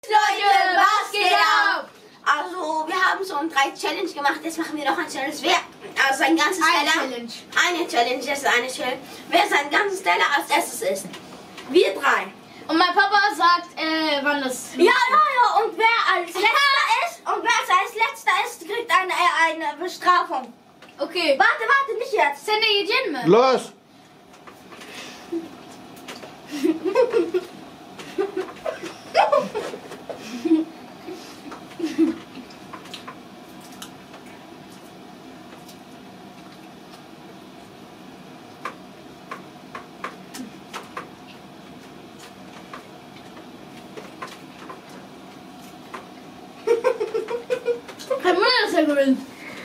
Leute, was geht ab? Also, wir haben schon 3 Challenges gemacht. Jetzt machen wir noch eine Challenge. Wer sein ganzes Teller. Eine Challenge, das ist eine Challenge. Wer sein ganzes Teller als erstes isst. Wir 3. Und mein Papa sagt, wann das. Ja. Und wer als letzter ist, kriegt eine Bestrafung. Okay. Warte, nicht jetzt. Sen de yiyecek mi? Los! Kein Wunder, dass er gewinnt.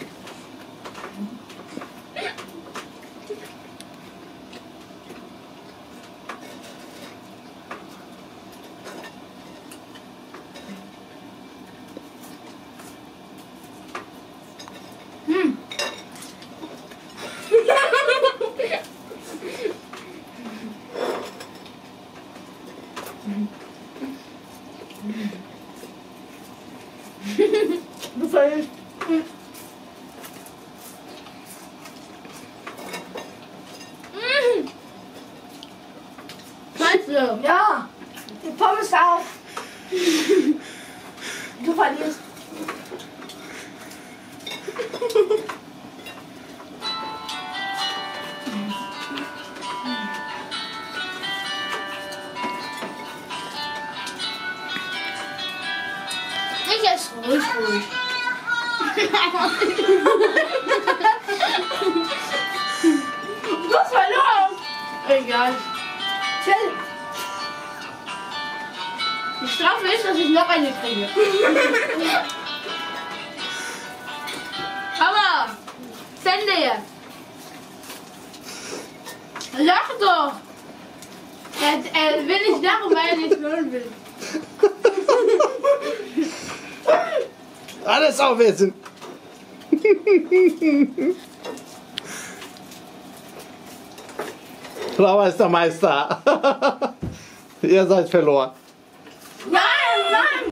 Du verlierst. Scheiße. Ja. Die Pommes auch. Du verlierst. Ich esse ruhig. Du hast verloren. Egal. Chill. Die Strafe ist, dass ich noch eine kriege. Aber, Sende. Lach doch. Er will nicht lachen, weil er nicht hören will. Alles aufessen! Frau ist der Meister. Ihr seid verloren.